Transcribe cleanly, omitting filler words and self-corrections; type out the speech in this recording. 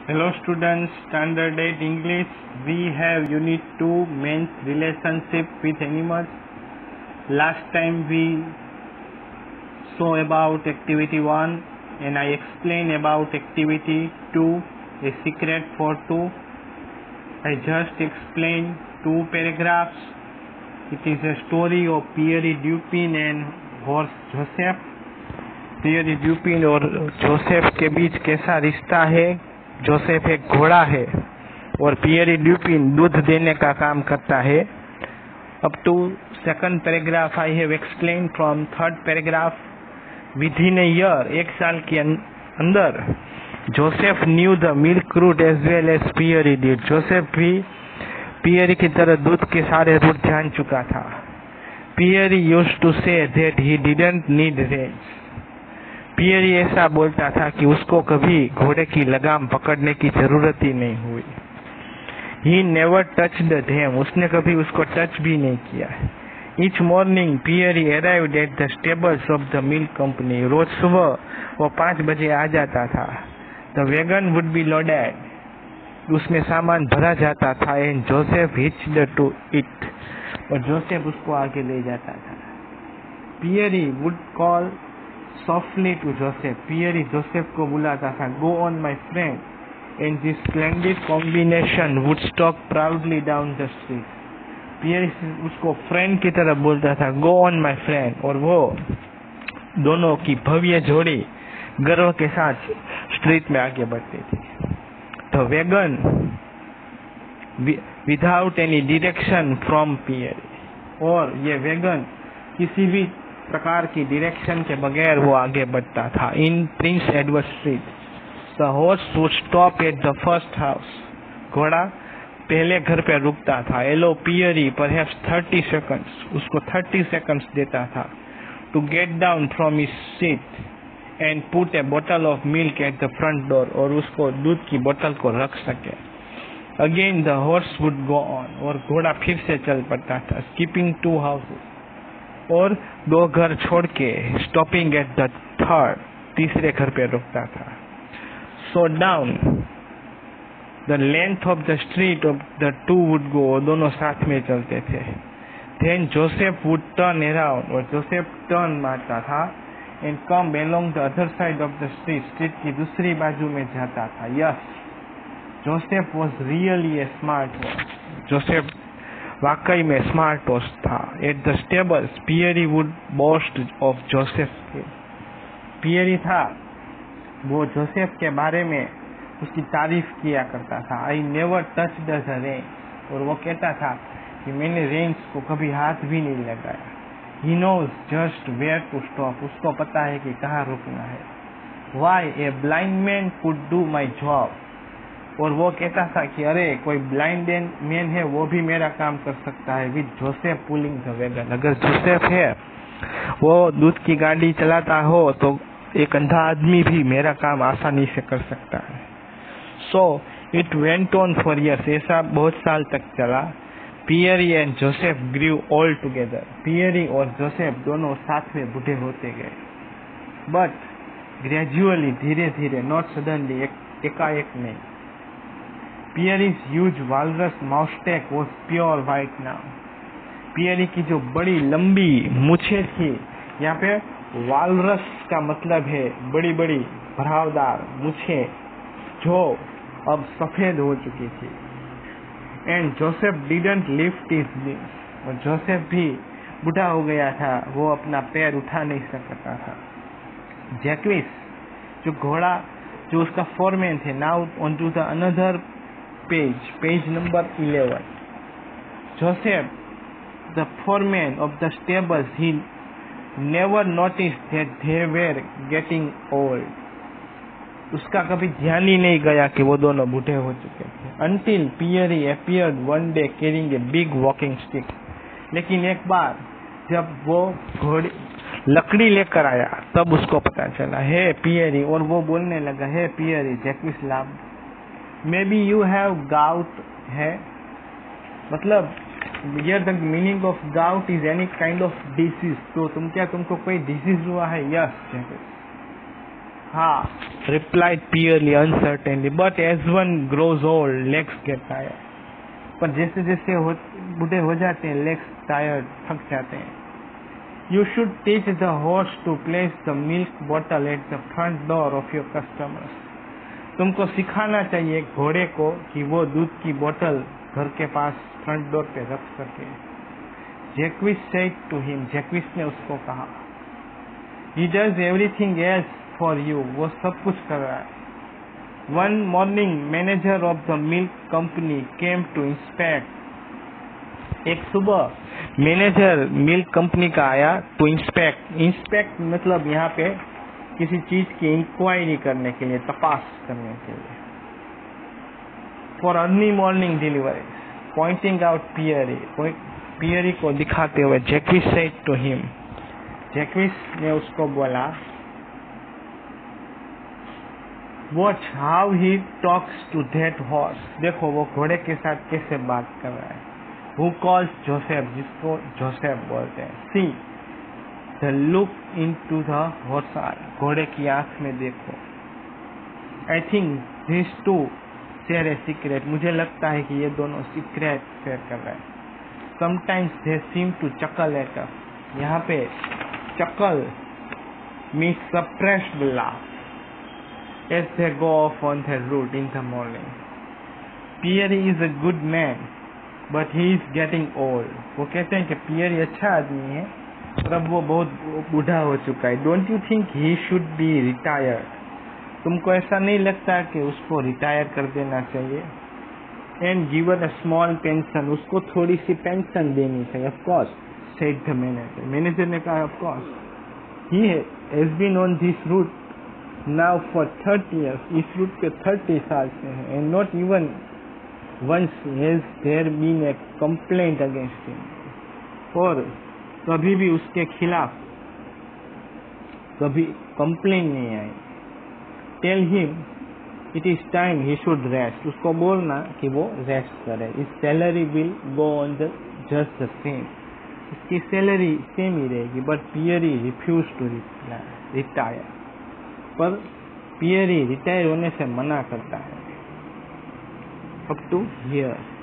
Hello students, Standard 8 English. We have Unit 2 Men's Relationship with Animals. Last time we saw about Activity 1 and I explained about Activity 2, A Secret for Two. I just explained 2 paragraphs. It is a story of Pierre Dupin and horse Joseph. पियरी ड्यूपिन और Joseph के बीच कैसा रिश्ता है। Joseph एक घोड़ा है और पियरी ड्यूपिन दूध देने का काम करता है। अब to second paragraph I have explain from third paragraph. Within a year, एक साल के अंदर, Joseph knew the milk route as well as Pierre did. Joseph भी पियरी की तरह दूध के सारे रूट जान चुका था। Pierre used to say that he didn't need reins. Pierre ऐसा बोलता था कि उसको कभी घोड़े की लगाम पकड़ने की जरूरत ही नहीं हुई। ही नेवर टच्ड देम, उसने कभी उसको टच भी नहीं किया। Each morning Pierre arrived at the stables of the milk company. रोज सुबह वो 5 बजे आ जाता था। The wagon would be loaded, उसमें सामान भरा जाता था। And Joseph hitched to it, और जोसेफ उसको आगे ले जाता था। Pierre would call softly to Joseph, Pierre Joseph को बुलाता था। Go on my friend, and this splendid combination would stalk proudly down the street. पियरी उसको फ्रेंड की तरह बोलता था, Go on my friend, और वो दोनों की भव्य जोड़ी गर्व के साथ स्ट्रीट में आगे बढ़ती थी। The wagon without any direction from पियरी, और ये वैगन किसी भी प्रकार की डायरेक्शन के बगैर वो आगे बढ़ता था। In Prince Edward street, the horse would stop at the first house, घोड़ा पहले घर पे रुकता था। एलो पियरी परहैप्स 30 सेकंड्स, उसको 30 सेकंड्स देता था to get down from his seat and put a बोतल of milk at the front door, और उसको दूध की बोतल को रख सके। Again the horse would go on, और घोड़ा फिर से चल पड़ता था। स्किपिंग 2 हाउसेस, और 2 घर छोड़ के स्टॉपिंग एट द थर्ड, तीसरे घर पे रुकता था। So down the length of the street of the two would go, दोनों साथ में चलते थे। Then Joseph would turn around, और जोसेफ टर्न मारता था। And come along the other side of the street, street की दूसरी बाजू में जाता था। Yes, Joseph was really a smart horse, Joseph वाकई में स्मार्ट हॉर्स था। At the stables Pierre would boast of Joseph. Pierre था, वो जोसेफ के बारे में उसकी तारीफ किया करता था। I never touch the reins, और वो कहता था कि मैंने रेंज को कभी हाथ भी नहीं लगाया। He knows just where to stop, उसको पता है कि कहाँ रुकना है। Why a blind man could do my job, और वो कहता था कि अरे कोई ब्लाइंड मैन है वो भी मेरा काम कर सकता है। With Joseph pulling the wagon, अगर जोसेफ है वो दूध की गाड़ी चलाता हो तो एक अंधा आदमी भी मेरा काम आसानी से कर सकता है। So it went on for years, ऐसा बहुत साल तक चला। Pierre and Joseph grew old together, Pierre और जोसेफ दोनों साथ में बूढ़े होते गए। बट ग्रेजुअली, धीरे धीरे, नॉट सडनली, एकाएक नहीं। Pierre's huge walrus moustache was pure white now, Pierre की जो बड़ी लंबी मूछें थी, यहाँ पे वालरस का मतलब है बड़ी बड़ी भरावदार मूछें, जो अब सफेद हो चुकी थी। And Joseph didn't lift his limbs, और जोसेफ भी बूढ़ा हो गया था, वो अपना पैर उठा नहीं सकता था। जैक्विस, जो घोड़ा, जो उसका फोरमैन थे, now on to the another page number 11. Joseph, the foreman of the stables, he never noticed that they were getting old. उसका कभी ध्यान ही नहीं गया कि वो दोनों बूढ़े हो चुके थे। Until Pierre appeared one day carrying a big walking stick. लेकिन एक बार जब वो घोड़ी लकड़ी लेकर आया तब उसको पता चला, हे पियरी, और वो बोलने लगा, हे पियरी, जैक्विस लाभ, maybe you have gout है, मतलब here the meaning of gout is any kind of disease, तो तुमको कोई डिसीज हुआ है? यस जैक्विस, हाँ, replied Pierre uncertainly. But as one grows old, legs get tired. पर जैसे जैसे बूढ़े हो जाते हैं, legs tired, थक जाते हैं. You should teach the horse to place the milk bottle at the front door of your customers. तुमको सिखाना चाहिए घोड़े को कि वो दूध की बोतल घर के पास फ्रंट डोर पे रख सके. जैक्विस said to him, जैक्विस ने उसको कहा, he does everything else for you, वो सब कुछ कर रहा है. One morning, manager of the milk company came to inspect. एक सुबह मैनेजर मिल्क कंपनी का आया to inspect मतलब यहाँ पे किसी चीज की इंक्वायरी करने के लिए, तपास करने के लिए. For early morning delivery, pointing out Pierre को दिखाते हुए जैक्विस said to him, जैक्विस ने उसको बोला, watch how he talks to that horse. देखो वो घोड़े के साथ कैसे बात कर रहा है. Who calls Joseph, जिसको जोसेफ बोलते हैं. See the look into the horse eye, घोड़े की आंख में देखो. I think these two share a secret. मुझे लगता है कि ये दोनों सीक्रेट शेयर कर रहे हैं. Sometimes they seem to chuckle at us. यहाँ पे chuckle means suppressed laugh as they go off on their route in the morning. Pierre is a good man, but he is getting old. वो कहते हैं कि Pierre अच्छा आदमी है, पर अब वो बहुत बूढ़ा हो चुका है. Don't you think he should be retired? तुमको ऐसा नहीं लगता कि उसको रिटायर कर देना चाहिए? And given a small pension, उसको थोड़ी सी पेंशन देनी चाहिए. Of course, said the manager. Manager ने कहा, of course. He has been on this route now for 30 years. इस रूट पे 30 साल से है. And not even once has there been a complaint against him. और कभी भी उसके खिलाफ कभी कंप्लेन नहीं आई. Tell him it is time he should rest. उसको बोलना कि वो रेस्ट करे. His salary will go on just the same. इसकी सैलरी सेम ही रहेगी. But Pierre refused to retire. पर Pierre रिटायर होने से मना करता है. Up to here.